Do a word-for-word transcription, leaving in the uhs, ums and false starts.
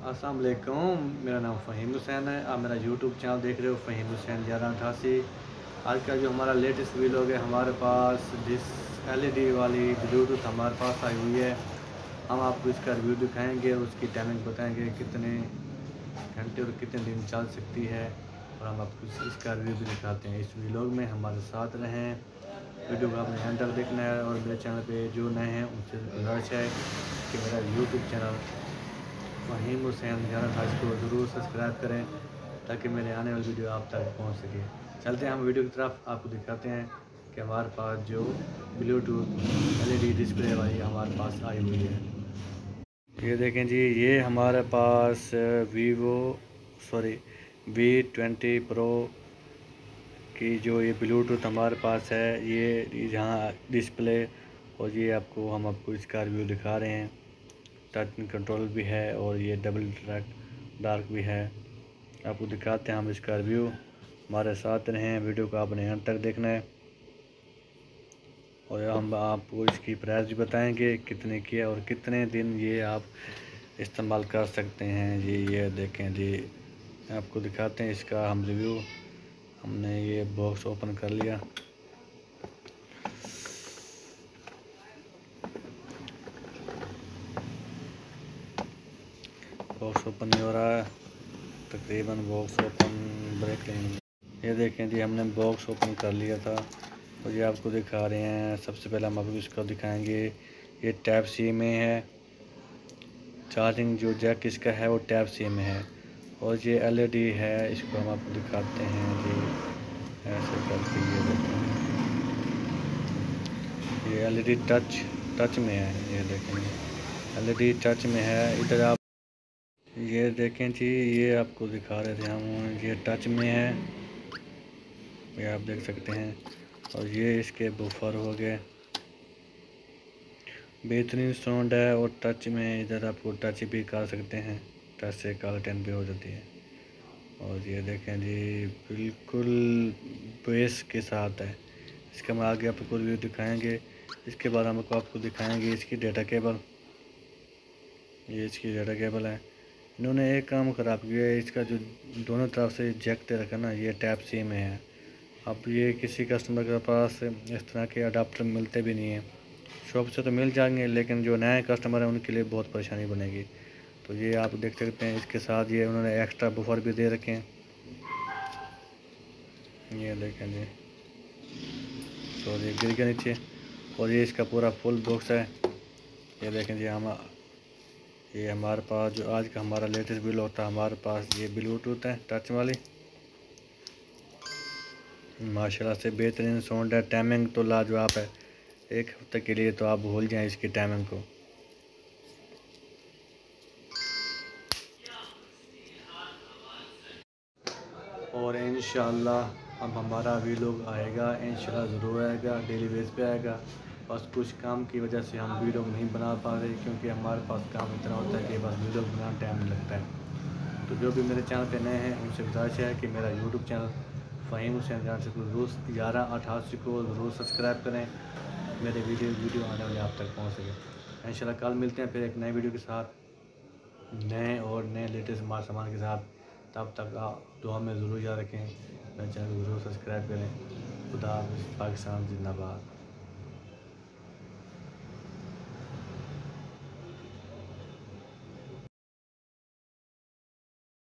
अस्सलाम वालेकुम, मेरा नाम फ़हीम हुसैन है। आप मेरा यूट्यूब चैनल देख रहे हो फ़हीम हुसैन ग्यारह अठासी। आज का जो हमारा लेटेस्ट वीलॉग है, हमारे पास डिस एलईडी वाली ब्लूटूथ हमारे पास आई हुई है। हम आपको इसका रिव्यू दिखाएंगे, उसकी टाइमिंग बताएंगे कितने घंटे और कितने दिन चल सकती है, और हम आपको इसका रिव्यू भी दिखाते हैं। इस वीलॉग में हमारे साथ रहें, वीडियो को आपने अंत तक देखना है। और मेरे चैनल पे जो नए हैं उनसे गुजारिश है कि मेरा यूट्यूब चैनल फ़हीम हुसैन ग्यारह अठासी को ज़रूर सब्सक्राइब करें, ताकि मेरे आने वाली वीडियो आप तक पहुंच सके। चलते हैं हम वीडियो की तरफ, आपको दिखाते हैं कि हमारे पास जो ब्लूटूथ एलईडी डिस्प्ले वाली हमारे पास आई हुई है। ये देखें जी, ये हमारे पास Vivo sorry V twenty pro की जो ये ब्लूटूथ हमारे पास है, ये यहाँ डिस्प्ले, और ये आपको हम आपको इसका रिव्यू दिखा रहे हैं। टच कंट्रोल भी है और ये डबल ट्रैक डार्क भी है। आपको दिखाते हैं हम इसका रिव्यू, हमारे साथ रहें, वीडियो को आपने अंत तक देखना है। और हम आपको इसकी प्राइस भी बताएंगे कितने की है और कितने दिन ये आप इस्तेमाल कर सकते हैं जी। ये देखें जी, आपको दिखाते हैं इसका हम रिव्यू। हमने ये बॉक्स ओपन कर लिया। बॉक्स ओपन नहीं हो रहा है, तकरीबन बॉक्स ओपन ब्रेक लेंगे। ये देखें जी, हमने बॉक्स ओपन कर लिया था और ये आपको दिखा रहे हैं। सबसे पहले हम आपको इसको दिखाएंगे, ये टैप सी में है। चार्जिंग जो जैक इसका है वो टैप सी में है, और ये एलईडी है, इसको हम आपको दिखाते हैं जी। ऐसे करके ये देखें, ये एलईडी टच टच में है। ये देखें एलईडी टच में है। इधर आप ये देखें जी, ये आपको दिखा रहे थे हम, ये टच में है, ये आप देख सकते हैं। और ये इसके बफर हो गए, बेहतरीन साउंड है। और टच में इधर आपको टच भी कर सकते हैं, टच से कॉल अटेंड भी हो जाती है। और ये देखें जी, बिल्कुल बेस के साथ है। इसका हम आगे आपको रिव्यू दिखाएंगे। इसके बाद हमको आपको दिखाएंगे इसकी डेटा केबल। ये इसकी डेटा केबल है। इन्होंने एक काम ख़राब किया है, इसका जो दोनों तरफ से जैक दे रखा ना, ये टैप सी में है। अब ये किसी कस्टमर के पास इस तरह के अडाप्टर मिलते भी नहीं हैं। शॉप से तो मिल जाएंगे, लेकिन जो नए कस्टमर हैं उनके लिए बहुत परेशानी बनेगी। तो ये आप देख सकते हैं, इसके साथ ये उन्होंने एक्स्ट्रा बफर भी दे रखे हैं। ये देखें जी, सॉरी गिर गया नीचे। और ये इसका पूरा फुल बॉक्स है। ये देखें जी, हम ये हमारे पास जो आज का हमारा लेटेस्ट बिल होता है, हमारे पास ये ब्लूटूथ है टच वाली। माशाल्लाह से बेहतरीन साउंड है। टाइमिंग तो लाजवाब है, एक हफ्ते के लिए तो आप भूल जाएं इसकी टाइमिंग को। और इंशाल्लाह अब हमारा वीलॉग आएगा, इंशाल्लाह ज़रूर आएगा, डेली बेस पे आएगा। बस कुछ काम की वजह से हम वीलॉग नहीं बना पा रहे, क्योंकि हमारे पास काम इतना होता है कि बस वीलॉग बनाने टाइम नहीं लगता है। तो जो भी मेरे चैनल पे नए हैं उनसे गुजारिश है कि मेरा यूट्यूब चैनल फ़हीम हुसैन ग्यारह अठासी को ज़रूर सब्सक्राइब करें, मेरे वीडियो वीडियो आने वाले आप तक पहुँच सके। इंशाल्लाह कल मिलते हैं फिर एक नए वीडियो के साथ, नए और नए लेटेस्ट माल सामान के साथ। तब तक आप दुआ में ज़रूर याद रखें, मेरे चैनल को ज़रूर सब्सक्राइब करें। खुदा हाफ़िज़, पाकिस्तान जिंदाबाद।